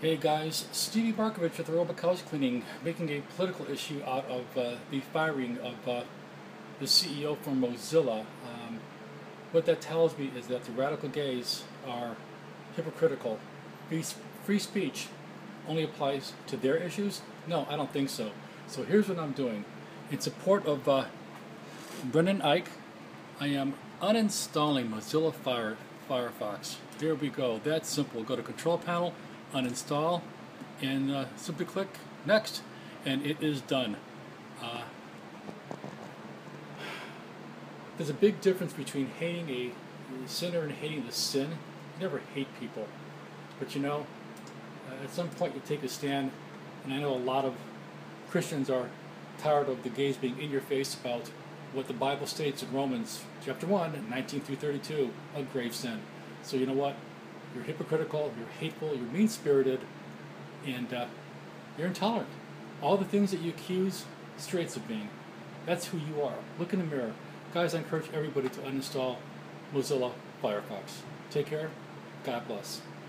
Hey guys, Stevie Barkovich with the Robot Couch Cleaning, making a political issue out of the firing of the CEO from Mozilla. What that tells me is that the radical gays are hypocritical. Free speech only applies to their issues? No, I don't think so. So here's what I'm doing. In support of Brendan Eich, I am uninstalling Mozilla Firefox. There we go. That's simple. Go to Control Panel, uninstall, and simply click Next, and it is done. There's a big difference between hating a sinner and hating the sin. You never hate people. But you know, at some point you take a stand, and I know a lot of Christians are tired of the gays being in your face about what the Bible states in Romans chapter 1, 19 through 32, a grave sin. So you know what? You're hypocritical, you're hateful, you're mean-spirited, and you're intolerant. All the things that you accuse straights of being. That's who you are. Look in the mirror. Guys, I encourage everybody to uninstall Mozilla Firefox. Take care. God bless.